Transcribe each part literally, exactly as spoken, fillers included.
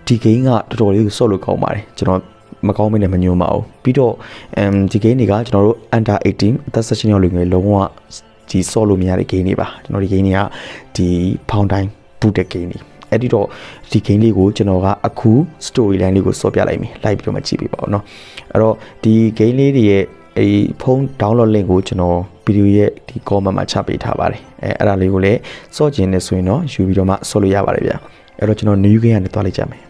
ဒီဂိမ်းကတော်တော်လေးကိုဆော့လို့ကောင်းပါတယ်ကျွန်တော်မကောင်းမင်းနဲ့မညွှန်းပါဘူးပြီးတော့အမ်ဒီဂိမ်းတွေကကျွန်တော်တို့ under eighteen အသက်십칠နှစ်လူငယ်လုံးဝဒီဆော့လို့မရတဲ့ဂိမ်းတွေပါကျွန်တော်ဒီဂိမ်းတွေကဒီဖောင်တိုင်းဘူတဲ့ဂိမ်းတွေအဲ့ဒီတော့ဒီဂိမ်းလေးကိုကျွန်တော်ကအခု story line လေးကိုဆော့ပြလိုက်မယ်လိုက်ပြီးတော့မှကြည့်ပေးပါဦးเนาะအဲ့တော့ဒီဂိမ်းလေးတွေရဲ့အဲဖုန်း download link ကိုကျွန်တော်ဗီဒီယိုရဲ့ဒီ comment မှာချပေးထားပါတယ်အဲအဲ့ဒါလေးကိုလည်းဆော့ကျင်နေဆိုရင်တော့ယူပြီးတော့မှဆော့လို့ရပါတယ်ဗျာအဲ့တော့ကျွန်တော် new game ကနေတွားလိုက်ကြမယ်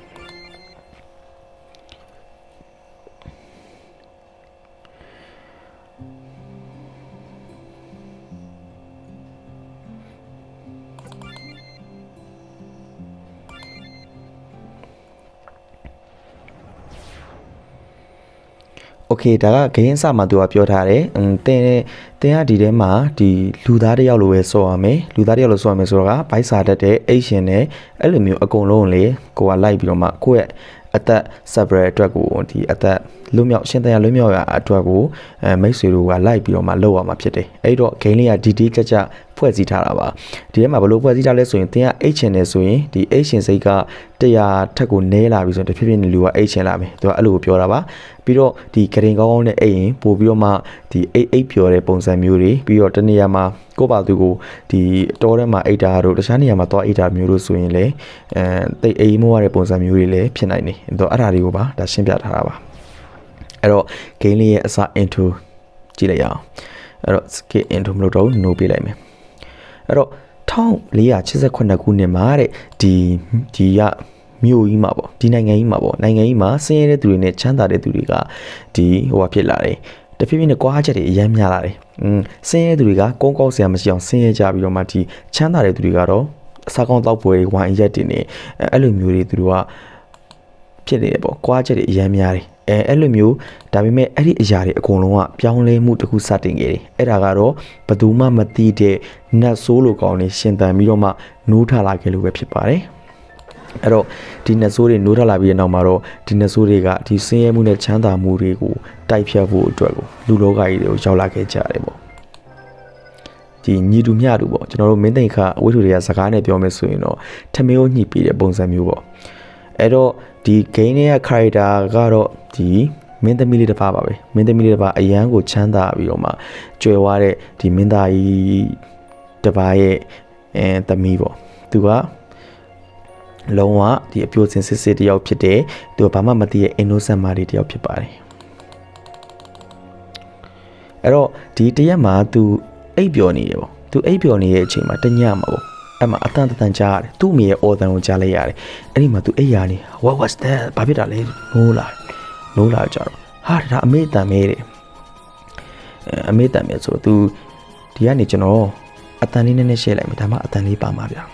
โอเคဒါကဂိမ်းအစမှာသူကပြောထားတယ်အင်းတင်းတင်းကဒီထဲမှာဒီလူသားတယောက်လိုပဲစောရမယ်လူသားတယောက်လိုစောရမယ်ဆိုတော့ကဘိုက်စာတတ်တဲ့အိတ်ရှင်နဲ့အဲ့လိုမျိုးအကုန်လုံးလေကိုကလိုက်ပြီးတော့မှကိုယ့်ရဲ့အသက် separate အတွက်ကိုဒီအသက်လွတ်မြောက်ရှင်းတရားလွတ်မြောက်ရအတွက်ကိုအဲမိတ်ဆွေတို့ကလိုက်ပြီးတော့မှလောက်ရမှာဖြစ်တယ်အဲ့တော့ဂိမ်းလေးကဒီဒီကြကြဖွဲ့စည်းထားတာပါဒီထဲမှာဘယ်လိုဖွဲ့စည်းထားလဲဆိုရင်တင်းကအိတ်ရှင်နဲ့ဆိုရင်ဒီအိတ်ရှင်စိတ်ကတရာထက်ကိုနဲလာပြီဆိုရင်တဖြည်းဖြည်းနဲ့လူကအိတ်ရှင်လာမယ်သူကအဲ့လိုပြောတာပါပြီးတော့ဒီဂရင်ကောင်းကောင်းနဲ့အိတ်ရင်ပို့ပြီးတော့မှဒီအိတ်အိတ်ပြောတဲ့ပုံစံမျိုးတွေပြီးတော့တနေရာမှာကိုယ့်ဘာသူကိုဒီတောထဲမှာအိတ်တာတို့တခြားနေရာမှာသွားအိတ်တာမျိုးတို့ဆိုရင်လေအဲတိတ်အိမ်မိုးရတဲ့ပုံစံမျိုးတွေလည်းဖြစ်နိုင်နေတော့အဲ့ဒါတွေကိုပါဒါရှင်းပြထားတာပါအဲ့တော့ game လေးရဲ့အစ intro ကြည့်လိုက်ရအောင်အဲ့တော့ skip intro မလုပ်တော့ no ပေးလိုက်မယ်အဲ့တော့천사백칠십구ခုနှစ်မှာတဲ့ဒီဒီရမြို့ကြီးမှာပေါ့ဒီနိုင်ငံကြီးမှာပေါ့နိုင်ငံကြီးမှာဆင်းရဲတဲ့သူတွေနဲ့ချမ်းသာတဲ့သူတွေကဒီဟိုဟာဖြစ်လာတယ်တဖြည်းဖြည်းနဲ့ကွာချက်တွေအများများလာတယ်อืมဆင်းရဲသူတွေကကုန်းကောက်ဆရာမရှိအောင်ဆင်းရဲကြပြီးတော့မှဒီချမ်းသာတဲ့သူတွေကတော့အစားကောင်းတောက်ပွဲဝိုင်းရက်တင်နေအဲ့လိုမျိုးတွေသူတို့ကဖြစ်နေတယ်ပေါ့ကွာချက်တွေအများများတယ်အဲအဲ့လိုမျိုးဒါပေမဲ့အဲ့ဒီအရာတွေအကုန်လုံးကပြောင်းလဲမှုတစ်ခုစတင်ခဲ့တယ်အဲ့ဒါကတော့ဘယ်သူမှမသိတဲ့နတ်ဆိုးလိုကောင်းနေရှင်သန်ပြီးတော့မှနိုးထလာခဲ့လို့ပဲဖြစ်ပါတယ်အဲ့တော့ဒီနတ်ဆိုးတွေနိုးထလာပြီးတဲ့နောက်မှာတော့ဒီနတ်ဆိုးတွေကဒီဆင်းရဲမှုနဲ့ချမ်းသာမှုတွေကိုတိုက်ဖြတ်ဖို့အတွက်ကိုလူလောကကြီးတွေကိုရောက်လာခဲ့ကြတယ်ပေါ့ဒီညီတူမျှတူပေါ့ကျွန်တော်တို့မင်းသိခအဝိထုတွေကစကားနဲ့ပြောမယ်ဆိုရင်တော့ထမင်းကိုညှိပြီးတဲ့ပုံစံမျိုးပေါ့အဲ့တော့ဒီ game ရဲ့ character ကတော့ဒီမင်းသမီးလေးတစ်ပါးပါပဲမင်းသမီးလေးတစ်ပါးအရန်ကိုချမ်းသာပြီးတော့မှကြွယ်ဝတဲ့ဒီမင်းသားကြီးတစ်ပါးရဲ့အဲသမီးပေါ့သူကလုံးဝဒီအပြိုစင်စစ်စစ်တယောက်ဖြစ်တယ်သူကဘာမှမသိတဲ့ innocent မလေးတယောက်ဖြစ်ပါတယ်အဲ့တော့ဒီတရက်မှာသူအိပ်ပျော်နေတယ်ပေါ့သူအိပ်ပျော်နေတဲ့အချိန်မှာတညမှာပေါ့အဲ့မှာအတန်တန်ကြားရတယ်သူ့မိရဲ့အော်တန်ကိုကြားလိုက်ရတယ်အဲ့ဒီမှာသူအိပ်ရနေ what was that ဘာဖြစ်တာလဲနိုးလာနိုးလာကြတော့ဟာဒါအမေတန်မဲတယ်အမေတန်မဲဆိုသူဒီကနေကျွန်တော်အတန်လေးနည်းနည်းရှင်းလိုက်မယ်ဒါမှအတန်လေးပါမှာဗျာ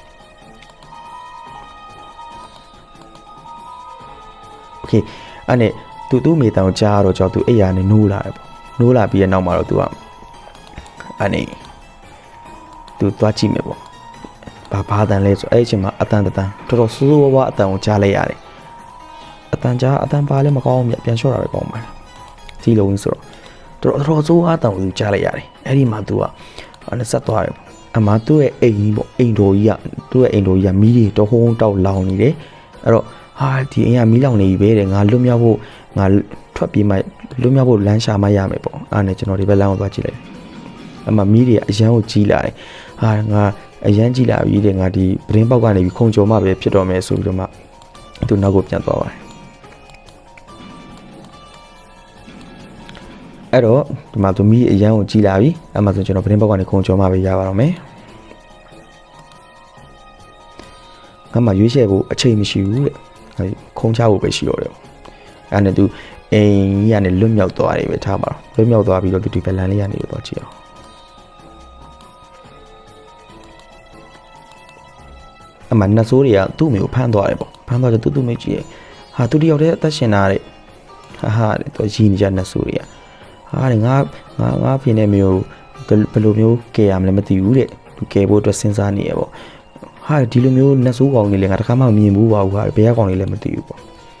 โอเคအဲ့နဲ့သူသူ့မိတန်ကိုကြားတော့ကြောက်သူအိပ်ရနေနိုးလာတယ်ပေါ့နိုးလာပြီးတဲ့နောက်မှာတော့သူကအဲ့နေသူသွားကြည့်မယ်ပေါ့ဘာဘာတန်လဲဆိုအဲ့အချိန်မှာအတန်တန်တော်တော်ဆိုးဆိုးဝါးဝါအတန်ကိုကြားလိုက်ရတယ်အတန်ကြားအတန်ပါလဲမကောင်းဘူးပြန်လျှော့တာပဲကောင်းပါတယ်ဒီလိုဝင်ဆိုတော့တော်တော်ဆိုးဝါးအတန်ကိုကြားလိုက်ရတယ်အဲ့ဒီမှာသူကအဲ့ဆက်သွားတယ်ပေါ့အမှသူ့ရဲ့အိမ်ကြီးပေါ့အိမ်တော်ကြီးကသူ့ရဲ့အိမ်တော်ကြီးကမီးတွေတဟုံးတောက်လောင်နေတယ်အဲ့တော့ဟာဒီအိမ်ကမီးလောင်နေပြီပဲတဲ့ငါလွတ်မြောက်ဖို့ငါထွက်ပြေးမှလွတ်မြောက်ဖို့လမ်းရှာမှရမယ်ပေါ့အဲ့နဲ့ကျွန်တော်ဒီဘက်လမ်းကိုသွားကြည့်လိုက်အမှမီးတွေအရန်ကိုကြီးလာတယ်ဟာငါအရန်ကြီးလာပြီတဲ့ငါဒီပရင်းပေါက်ကနေပြီးခုံကြုံမှပဲဖြစ်တော့မယ်ဆိုပြီးတော့မှသူနောက်ကိုပြန်သွားပါတယ်အဲ့တော့ဒီမှာသူမီးအရန်ကိုကြီးလာပြီအဲ့မှာဆိုကျွန်တော်ပရင်းပေါက်ကနေခုံကြုံမှပဲရပါတော့မယ်ငါမှရွေးချယ်ဖို့အချိန်မရှိဘူးတဲ့ခုံချဖို့ပဲရှိတော့တယ်အဲ့နဲ့သူအိမ်ကြီးကနေလွတ်မြောက်သွားတယ်ပဲထားပါတော့လွတ်မြောက်သွားပြီးတော့သူဒီဘက်လန်လေးကနေတော့ကြည့်အောင်အမှနတ်ဆိုးတွေကသူ့မိကိုဖမ်းသွားတယ်ပေါ့ဖမ်းသွားတယ်သူ့သူ့မိကြီးရဲ့ဟာသူတယောက်တည်းအသက်ရှင်တာတဲ့ဟာဟာတဲ့သူရည်နေကြနတ်ဆိုးတွေကဟာတဲ့ငါငါငါဖေနဲ့မျိုးဘယ်လိုမျိုးကဲရမလဲမသိဘူးတဲ့သူကဲဖို့အတွက်စဉ်းစားနေရပေါ့ဟာဒီလိုမျိုးနတ်ဆိုးကောင်တွေလည်းငါတခါမှမမြင်ဘူးပါဘူးဟာဘယ်ကောင်တွေလည်းမသိဘူးပေါ့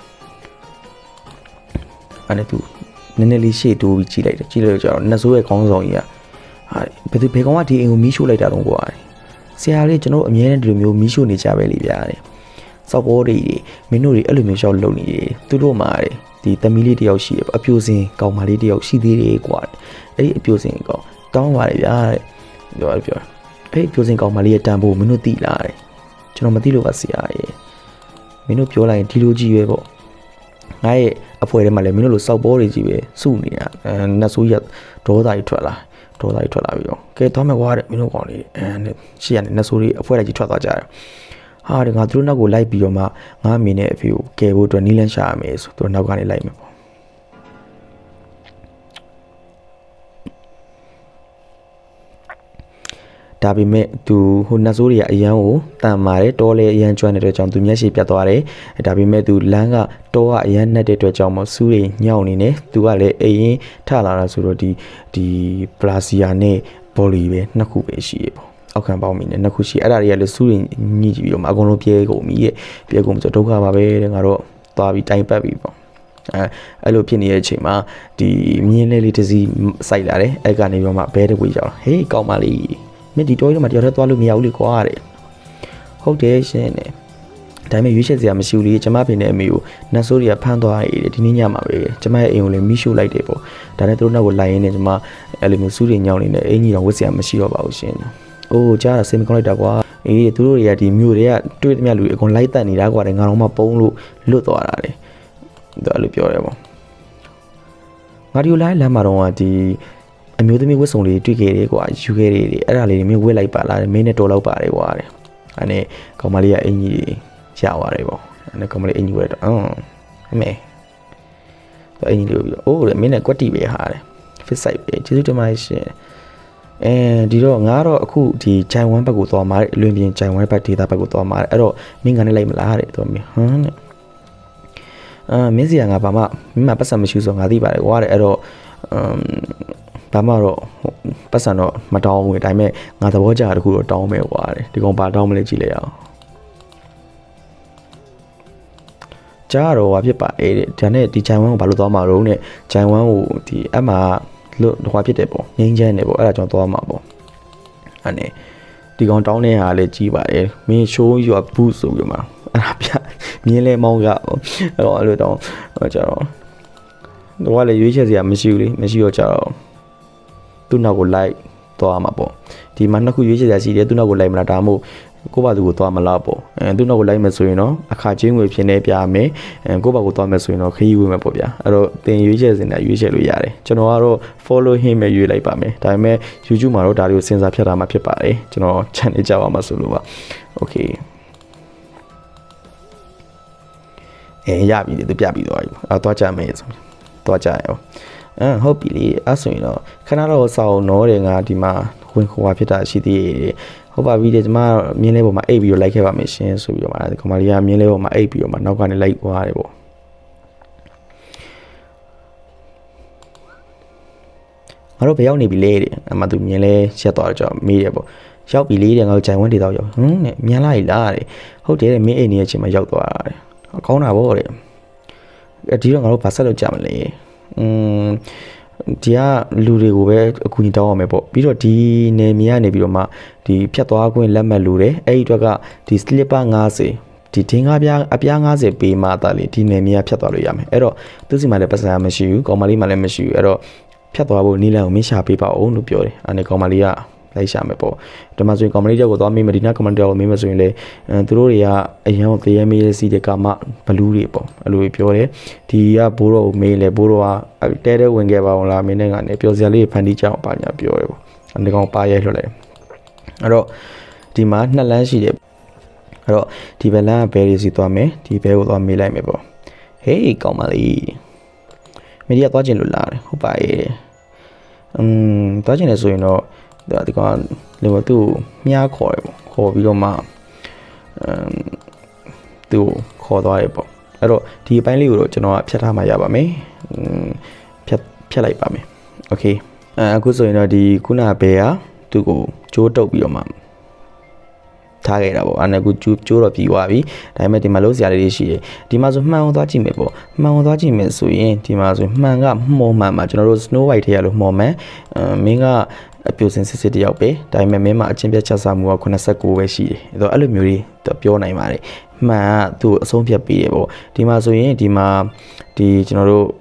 အဲ့ဒါသူနည်းနည်းလေးရှေ့တိုးပြီးကြည့်လိုက်တယ်ကြည့်လို့ကျတော့နတ်ဆိုးရဲ့ခေါင်းဆောင်ကြီးကဟာဘယ်သူဘယ်ကောင်ကဒီအိမ်ကိုမီးရှို့လိုက်တာတော့ကွာဆရာလေးကျွန်တော်အမြဲတမ်းဒီလိုမျိုးမီးရှို့နေကြပဲလေဗျာတဲ့ဆစောက်ဘောတွေမင်းတို့တွေအဲ့လိုမျိုးရှောက်လုံနေတယ်သူတို့မှာဒီသမီးလေးတယောက်ရှိတယ်အပြိုစင်ကောင်မလေးတယောက်ရှိသေးတယ်ကွာအဲ့ဒီအပြိုစင်ကောင်တောင်းပါတယ်ဗျာတဲ့ပြောပြောအဲ့ဒီအပြိုစင်ကောင်မလေးရဲ့တန်ဖိုးမင်းတို့သိလားတဲ့ကျွန်တော်မသိလို့ပါဆရာရဲ့မင်းတို့ပြောလိုက်ရင်ဒီလိုကြီးပဲပေါ့ငါရဲ့အဖွဲထဲမှာလည်းမင်းတို့လိုစောက်ဘောတွေကြီးပဲစုနေတာအဲနတ်ဆိုးရဒေါသကြီးထွက်လာဒေါသကြီးထွက်လာပြီးတော့ကဲသွားမယ်ကွာတဲ့မင်းတို့ကောင်လေးအဲရှေ့ကနေနတ်ဆိုးတွေအဖွဲကြီးထွက်သွားကြတယ်ဟာဒီငါတို့နောက်ကိုလိုက်ပြီးတော့မှငါအမေနဲ့အဖေကိုကယ်ဖို့အတွက်နီးလန်းရှာရမယ်ဆိုသူတို့နောက်ကနေလိုက်မယ်ပေါ့ဒါပေမဲ့သူဟိုနတ်ဆိုးတွေကအရန်ကိုတန်မာတယ်တောလဲအရန်ကျွမ်းတဲ့အတွက်ကြောင့်သူမျက်စိပြတ်သွားတယ်ဒါပေမဲ့သူလမ်းကတောကအရန်နှက်တဲ့အတွက်ကြောင့်မဆူးတွေညောင်းနေတယ်သူကလည်းအိမ်ထလာတာဆိုတော့ဒီဒီပလာစီယာနဲ့ဘောလီပဲနှစ်ခုပဲရှိရပေါ့အောက်ခံပေါင်းမိနေနှစ်ခုရှိအဲ့ဒါတွေကလည်းစူးရင်ညှိကြည့်ပြီးတော့အကုန်လုံးပြဲကုန်ပြီရဲ့ပြဲကုန်ဆိုဒုက္ခပါပဲတဲ့ငါတော့သွားပြီးတိုင်ပတ်ပြီပေါ့အဲအဲ့လိုဖြစ်နေတဲ့အချိန်မှာဒီမြင်းလေးလေးတစ်စီးစိုက်လာတယ်အဲ့ကနေပြီးတော့မှဘဲတကွေးကြောက်ဟေးကောင်းပါလိမင်းဒီတိုးရီမှာတယောက်တည်းသွားလို့မရဘူးလေကွာတဲ့ဟုတ်တယ်ရှင်တဲ့ဒါပေမဲ့ရွေးချယ်စရာမရှိဘူးလေကျမဖေနဲ့အမေကိုနတ်ဆိုးတွေကဖမ်းသွားရတယ်ဒီနေ့ညမှာပဲကျမရဲ့အိမ်ကိုလည်းမိရှို့လိုက်တယ်ပေါ့ဒါနဲ့သူတို့နောက်ကိုလိုက်ရင်းနဲ့ကျမအဲ့လိုမျိုးစူးတွေညောင်းနေတယ်အင်ကြီးတော့ဝတ်စရာမရှိတော့ပါဘူးရှင်အိုးကြားတာစိတ်မကောင်းလိုက်တာကွာအေးသူတို့တွေကဒီမြို့တွေကတွေ့သမျှလူတွေအကုန်လိုက်တက်နေတာကွာတဲ့ငါတော့မှပုံလို့လွတ်သွားတာလေသူအဲ့လိုပြောတယ်ပေါ့ငါဒီလိုလိုက်လမ်းမှာတော့ဒီအမျိုးသမီးဝတ်စုံလေးတွေ့ခဲ့တယ်ကွာယူခဲ့တယ်အဲ့ဒါလေးတွေမျိုးဝတ်လိုက်ပါလားမင်းနဲ့တော်လောက်ပါတယ်ကွာတဲ့အဲ့နဲ့ကောင်မလေးကအင်ကြီးရသွားတယ်ပေါ့အဲ့နဲ့ကောင်မလေးအင်ကြီးဝတ်တော့အင်းအမေတော့အင်ကြီးလေးပြီးတော့အိုးတဲ့မင်းနဲ့ကွက်တီပဲဟာတဲ့ fit site ပဲကျေးဇူးတင်ပါတယ်ရှင်အဲဒီတော့ငါတော့အခုဒီဂျိုင်ဝမ်ဘက်ကိုသွားမှာအလွင်ပြင်ဂျိုင်ဝမ်ဘက်ဒေတာဘက်ကိုသွားမှာအဲ့တော့မင်းကနေလိုက်မလားတဲ့သူကမင်းဟမ်တဲ့အာမင်းစီကငါဘာမှမင်းမပတ်စံမရှိဆိုငါသိပါတယ်ကွာတဲ့အဲ့တော့အမ်ဘာမှတော့ပတ်စံတော့မတောင်းဘူးဒါပေမဲ့ငါသဘောကျတာတခုတော့တောင်းမယ်ကွာတဲ့ဒီကောင်ဘာတောင်းမလဲကြည့်လိုက်အောင်ကြားတော့ဘာဖြစ်ပါအေးတဲ့ဒါနဲ့ဒီဂျိုင်ဝမ်ကိုဘာလို့သွားမှာတော့နဲ့ဂျိုင်ဝမ်ကိုဒီအမှလို့ဟွာဖြစ်တယ်ပေါ့ငိမ့်ချမ်းတယ်ပေါ့အဲ့ဒါကြောင့်သွားမှာပေါ့အဲ့နဲ့ဒီကောင်တောင်းတဲ့ဟာလည်းကြီးပါတယ်မင်း show your boot ဆိုပြီးမှအဲ့ဒါပြမြင်းလဲမောင်းကအဲ့တော့အဲ့လိုတောင်းကျတော့တော့လည်းရွေးချက်စရာမရှိဘူးလေမရှိတော့ကျတော့သူ့နောက်ကိုလိုက်သွားမှာပေါ့ဒီမှာနှစ်ခုရွေးချက်စရာရှိတယ်သူ့နောက်ကိုလိုက်မလားဒါမှမဟုတ်ကိုယ့်ဘာသူကိုသွားမလားပေါ့အဲသူ့နောက်ကိုလိုက်မယ်ဆိုရင်တော့အခါချင်းငွေဖြစ်နေပြမယ်အဲကိုယ့်ဘာကိုသွားမယ်ဆိုရင်တော့ခရီးဝင်မယ်ပေါ့ဗျာအဲ့တော့တင်ရွေးချက်စင်တာရွေးချက်လို့ရတယ်ကျွန်တော်ကတော့ follow him ပဲရွေးလိုက်ပါမယ်ဒါပေမဲ့ YouTube မှာတော့ဒါတွေကိုစဉ်းစားဖြတ်တာမှဖြစ်ပါတယ်ကျွန်တော် channel ကြောက်အောင်မဆိုလို့ပါ okay အဲရပြီသူပြပြီးသွားပြီအဲ့တော့ကြမယ်ဆိုတော့ကြရအောင်အမ်ဟုတ်ပြီလေအဲ့ဆိုရင်တော့ခဏတော့စောင်းတော့တယ်ငါဒီမှာဝင်ခွာဖြစ်တာရှိသေးတယ်ဟုတ်ပါပြီတဲ့ကျွန်မမြင်းလေးပေါ်မှာအိပ်ပြီးတော့လိုက်ခဲ့ပါမယ်ရှင်ဆိုပြီးတော့မှာကောင်မလေးကမြင်းလေးပေါ်မှာအိပ်ပြီးတော့မှာနောက်ကနေလိုက်သွားတယ်ပေါ့ငါတို့ဘယ်ရောက်နေပြီလဲတဲ့အမှသူမြင်းလေးရက်သွားတော့ကြောက်မေးတယ်ပေါ့ရောက်ပြီလေတဲ့ငါတို့ဂျိုင်ဝန်းဒေတော့ရောက်ဟင်းတဲ့မြန်လာလားတဲ့ဟုတ်တယ်တဲ့မင်းအိမ်နေတဲ့အချိန်မှာရောက်သွားတာတဲ့ကောင်းတာပေါ့တဲ့ဒီတော့ငါတို့ဘာဆက်လုပ်ကြမလဲอืมဒီကလူတွေကိုပဲအကူအညီတောင်းရမယ်ပေါ့ပြီးတော့ဒီနေမီကနေပြီးတော့မှဒီဖြတ်သွားခွင့်လက်မှတ်လူတယ်အဲ့ဒီအတွက်ကဒီ slipper ၅၀ဒီဒင်းကားပြားအပြား၅၀ပေးမှသာလေဒီနေမီကဖြတ်သွားလို့ရမယ်အဲ့တော့သူစီမှာလည်းပတ်စံမရှိဘူးကောင်မလေးမှလည်းမရှိဘူးအဲ့တော့ဖြတ်သွားဖို့နီးလန်းကိုမင်းရှာပေးပါအောင်လို့ပြောတယ်အဲ့ဒီကောင်မလေးကလိုက်ရှာမယ်ပေါ့ဒီမှာဆိုရင်ကောင်မလေးကြောက်ကိုသွားမေးမဒီနာကောင်မလေးကြောက်ကိုမေးမဆိုရင်လေသူတို့တွေကအရန်ကိုသေးရမေးစီတဲ့ကာမဘလူးတွေပေါ့အဲ့လိုပြောတယ်ဒီကဘိုးတော်ကိုမေးလေဘိုးတော်ကတဲတဲဝင်ခဲ့ပါအောင်လားမင်းနဲ့ကနေပြောစရာလေးဖန်တီးကြအောင်ပါညာပြောတယ်ပေါ့အဲ့ဒီကောင်ပါရိုက်လွှတ်လိုက်အဲ့တော့ဒီမှာနှစ်လမ်းရှိတယ်အဲ့တော့ဒီဘက်လမ်းကဘယ်ရီစီသွားမယ်ဒီဘဲကိုသွားမေးလိုက်မယ်ပေါ့ဟေးကောင်မလေးမင်းဒီကသွားကျင်လို့လာတယ်ဟုတ်ပါရဲ့อืมသွားကျင်တယ်ဆိုရင်တော့ဒီကောင်လေသူ့ကိုမြားခေါ်တယ်ပေါ့ခေါ်ပြီးတော့မှအမ်သူ့ကိုခေါ်သွားတယ်ပေါ့အဲ့တော့ဒီအပိုင်းလေးကိုတော့ကျွန်တော်ကဖြတ်ထားမှရပါမယ်ဖြတ်ဖြတ်လိုက်ပါမယ်โอเคအခုဆိုရင်တော့ဒီခုနဘဲကသူ့ကိုကြိုးတုပ်ပြီးတော့မှထားခဲ့တာပေါ့အဲ့ဒါကကျိုးကျိုးတော့ပြီးသွားပြီဒါပေမဲ့ဒီမှာလုံးစရာလေးတွေရှိတယ်ဒီမှာဆိုမှန်အောင်သွားကြည့်မယ်ပေါ့မှန်အောင်သွားကြည့်မယ်ဆိုရင်ဒီမှာဆိုမှန်ကမှော်မှန်မှာကျွန်တော်တို့ Snow White ထဲရလို့မှော်မှန်အမင်းကအပြိုစင်စစ်စစ်တယောက်ပဲဒါပေမဲ့မင်းမအချင်းပြတ်ချက်စားမှုကခုနှစ်ကိုပဲရှိတယ်အဲ့တော့အဲ့လိုမျိုးတွေပြောနိုင်ပါတယ်မှန်ကသူ့အဆုံးဖြတ်ပေးတယ်ပေါ့ဒီမှာဆိုရင်ဒီမှာဒီကျွန်တော်တို့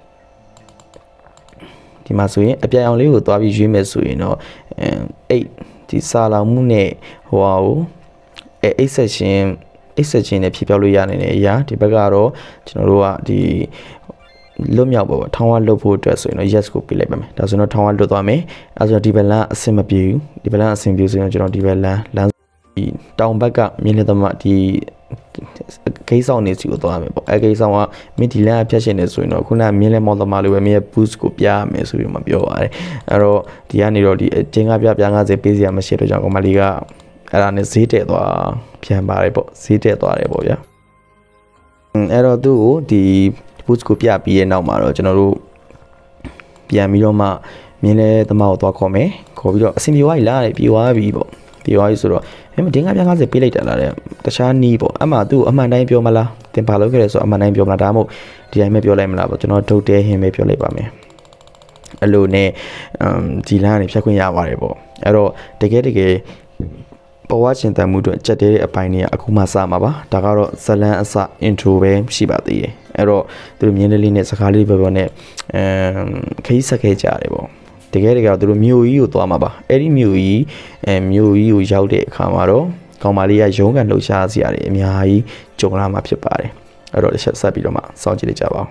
ဒီမှာဆိုရင်အပြန်အောင်လေးကိုသွားပြီးရွေးမယ်ဆိုရင်တော့အဲအဲ့ဒီစာလောင်မှုနဲ့ဟိုဟာကိုအဲအိတ်ဆက်ရှင်အိတ်ဆက်ရှင်နဲ့ဖြည့်ပြောက်လို့ရနေတဲ့အရာဒီဘက်ကတော့ကျွန်တော်တို့ကဒီလွတ်မြောက်ပေါ့ထောင်းဝလွတ်ဖို့အတွက်ဆိုရင်တော့ yes ကိုပေးလိုက်ပါမယ်ဒါဆိုတော့ထောင်းဝလွတ်သွားမယ်အဲဆိုတော့ဒီဘက်လမ်းအဆင်မပြေဘူးဒီဘက်လမ်းအဆင်ပြေဆိုရင်ကျွန်တော်ဒီဘက်လမ်းလမ်းဒီတောင်ဘက်ကမြင်းလက်သမားဒီဂိမ်းဆောင်နေစီကိုသွားမယ်ပေါ့အဲဂိမ်းဆောင်ကမင်းဒီလမ်းအဖြတ်ရှင်နေဆိုရင်တော့ခုနမြင်းလက်မောင်သမားလိုပဲမင်းရဲ့ boost ကိုပြရမယ်ဆိုပြီးမှပြောပါတယ်အဲ့တော့ဒီကနေတော့ဒီကျင်းကားပြပြ၅၀ပေးစရာမရှိတော့ကြောင့်ကောင်မလေးကအဲ့ဒါနဲ့ဈေးတက်သွားပြန်ပါတယ်ပေါ့ဈေးတက်သွားတယ်ပေါ့ဗျာအဲ့တော့သူ့ကိုဒီ boost ကိုပြပြီးရဲ့နောက်မှာတော့ကျွန်တော်တို့ပြန်ပြီးတော့မှမြင်းလက်သမားကိုသွားခေါ်မယ်ခေါ်ပြီးတော့အဆင်ပြေသွားပြီလားပြေသွားပြီပေါ့ပြေသွားပြီဆိုတော့မင်းဒင်းကပြ၅၀ပေးလိုက်တာလားတဲ့တခြားနီးပေါ့အမှသူ့အမှန်တိုင်းပြောမလားတင်ပါလို့ခဲ့တယ်ဆိုအမှန်တိုင်းပြောမလားဒါမှမဟုတ်ဒီတိုင်းပဲပြောလိုက်မလားပေါ့ကျွန်တော်ဒုတ်တဲဟင်းပဲပြောလိုက်ပါမယ်အဲ့လိုနဲ့အမ်ဒီလမ်းကနေဖြတ်ခွင့်ရပါတယ်ပေါ့အဲ့တော့တကယ်တကယ်ဘဝရှင်တန်မှုအတွက်ကြက်တဲတဲ့အပိုင်းတွေကအခုမှစမှာပါဒါကတော့ဇလန်အစ intro ပဲရှိပါသေးတယ်အဲ့တော့သူတို့မြင်းလေးလေးနဲ့စကားလေးပဲပေါ့နဲ့အမ်ခရီးဆက်ခဲ့ကြရတယ်ပေါ့တကယ်တကယ်သူတို့မြို့ကြီးကိုသွားမှာပါအဲ့ဒီမြို့ကြီးအဲမြို့ကြီးကိုရောက်တဲ့အခါမှာတော့ကောင်မလေးကရုံးကန်လှုပ်ရှားစရာတွေအများကြီးကြုံလာမှာဖြစ်ပါတယ်အဲ့တော့ဆက်ဆက်ပြီးတော့မှစောင့်ကြည့်လိုက်ကြပါဦး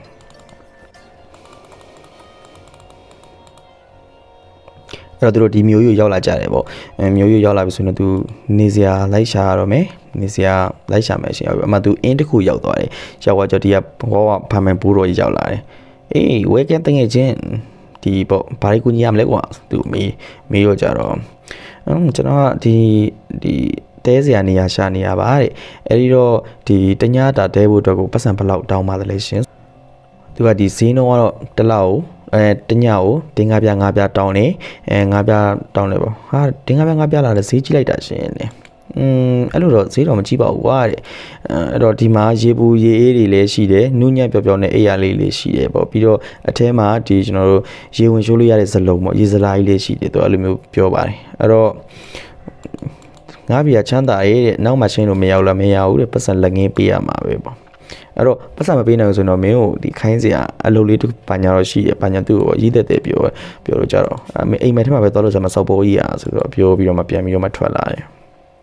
အဲ့တော့သူတို့ဒီမျိုးကြီးရောက်လာကြတယ်ပေါ့အဲမျိုးကြီးရောက်လာပြီဆိုရင်သူနေစရာလိုက်ရှာရတော့မယ်နေစရာလိုက်ရှာမယ်ရှင်ရောက်ပြီအမှသူအင်းတစ်ခုရောက်သွားတယ်ရောက်သွားကြဒီကဘောကဖာမန်ပိုးတော်ကြီးရောက်လာတယ်အေးဝဲကန်းတငယ်ချင်းဒီပေါ့ဘာလို့ကိုကြီးရမလဲကွာသူမေးမေးတော့ကြတော့အမ်ကျွန်တော်ကဒီဒီတဲစရာနေရာရှာနေရပါတဲ့အဲ့ဒီတော့ဒီတညတာတဲဖို့အတွက်ကိုပတ်စံဘလောက်တောင်းပါသလဲရှင်သူကဒီဈေးနှုန်းကတော့တစ်လောက်အဲတညကိုတင်းငါးပြားငါးပြားတောင်းနေအဲငါးပြားတောင်းနေပေါ့ဟာတင်းငါးပြားငါးပြားလာလဲဈေးကြည့်လိုက်တာရှင်လေอืมအဲ့လိုတော့ဈေးတော့မကြည့်ပါဘူးကွာတဲ့အဲ့တော့ဒီမှာရေပူရေအေးတွေလည်းရှိတယ်နုညံ့ပျော်ပျော်နဲ့အေးရလေးလေးရှိတယ်ပေါ့ပြီးတော့အထဲမှာဒီကျွန်တော်တို့ရေဝင်ရှိုးလို့ရတဲ့ဇလုံးပေါ့ရေစလာကြီးလေးရှိတယ်သူအဲ့လိုမျိုးပြောပါတယ်အဲ့တော့ငါးပြားချမ်းသာရေးတဲ့နောက်မှချင်းလို့မရောက်လားမရဘူးတဲ့ပတ်စံလက်ငင်းပေးရမှာပဲပေါ့အဲ့တော့ပတ်စံမပေးနိုင်ဘူးဆိုတော့မင်းကိုဒီခိုင်းစရာအလုပ်လေးတစ်ပါညာတော့ရှိတယ်ပါညာသူ့ကိုရည်သက်တဲ့ပြောပြောလို့ကြတော့အမေအိမ်မက်ထဲမှာပဲသွားလို့ဆိုမှစောက်ပေါ်ကြီးอ่ะဆိုတော့ပြောပြီးတော့မှပြန်ပြီးတော့မှထွက်လာတယ်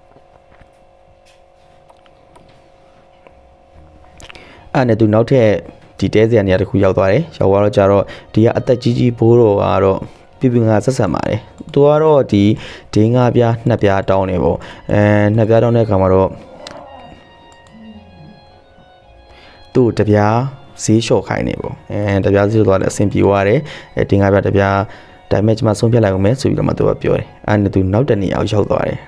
အဲ့နဲ့သူနောက်ထပ်ဒီတဲစရာနေရာတစ်ခုရောက်သွားတယ်ရောက်သွားတော့ကြတော့ဒီကအသက်ကြီးကြီးဘိုးတော်ကတော့ပြပြငါဆက်ဆက်ပါတယ်သူကတော့ဒီဒင်းငါးပြားနှစ်ပြားတောင်းနေပေါ့အဲနှစ်ပြားတောင်းတဲ့အခါမှာတော့သူ့တပြားဈေးလျှော့ခိုင်းနေပေါ့အဲတပြားဈေးသွားတယ်အဆင်ပြေသွားတယ်အဲဒင်းငါးပြားတပြားဒါပေမဲ့ကျွန်မဆုံးဖြတ်လိုက်အောင်မယ်ဆိုပြီးတော့မှသူကပြောတယ်အဲ့နဲ့သူနောက်တနေ့အောင်ရောက်သွားတယ်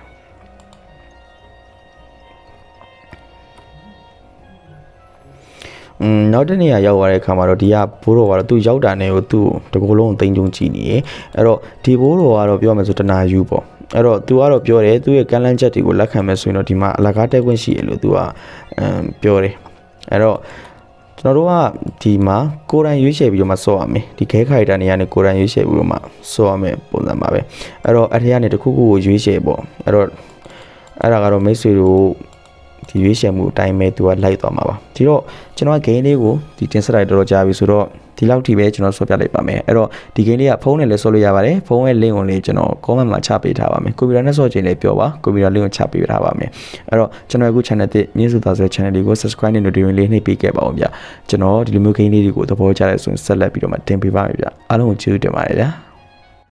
อืมနောက်တနေ့ရောက်သွားတဲ့အခါမှာတော့ဒီကဘိုးတော်ကတော့သူရောက်တာနဲ့ကိုသူ့တကူလုံးကိုတင်ကြုံကြည့်နေတယ်အဲ့တော့ဒီဘိုးတော်ကတော့ပြောမယ်ဆိုတနာယူပေါ့အဲ့တော့သူကတော့ပြောတယ်သူ့ရဲ့ကမ်းလန်းချက်တွေကိုလက်ခံမယ်ဆိုရင်တော့ဒီမှာအလကားတက်ခွင့်ရှိရလို့သူကအမ်ပြောတယ်အဲ့တော့ကျွန်တော်တို့ကဒီမှာကိုယ်တိုင်ရွေးချယ်ပြီးတော့မှစောရမယ်ဒီခဲခိုက်တာနေရာနဲ့ကိုယ်တိုင်ရွေးချယ်ပြီးတော့မှစောရမယ်ပုံစံပါပဲအဲ့တော့အထက်ကနေတစ်ခုခုကိုရွေးချယ်ပေါ့အဲ့တော့အဲ့ဒါကတော့မိတ်ဆွေတို့ဒီရွေးချယ်မှုအတိုင်းပဲသူကလိုက်သွားမှာပါဒီတော့ကျွန်တော်က game လေးကိုဒီတင်ဆက်လိုက်တော့ကြာပြီဆိုတော့ဒီလောက်ထိပဲကျွန်တော်ဆွဲပြလိုက်ပါမယ်အဲ့တော့ဒီ game လေးကဖုန်းနဲ့လည်းဆွဲလို့ရပါတယ်ဖုန်းရဲ့ link ကိုလည်းကျွန်တော် comment မှာချပေးထားပါမယ်ကွန်ပျူတာနဲ့ဆွဲခြင်းလည်းပြောပါကွန်ပျူတာ link ကိုချပေးထားပါမယ်အဲ့တော့ကျွန်တော်အခု channel တစ်မြင့်စုသားဆိုတဲ့ channel လေးကို subscribe နဲ့ notification လေးနှိပ်ပေးခဲ့ပါဦးဗျကျွန်တော်ဒီလိုမျိုး game လေးတွေကိုသဘောကျတဲ့ဆိုရင်ဆက်လက်ပြီးတော့မှတင်ပေးပါမယ်ဗျအားလုံးကိုကျေးဇူးတင်ပါတယ်ဗျ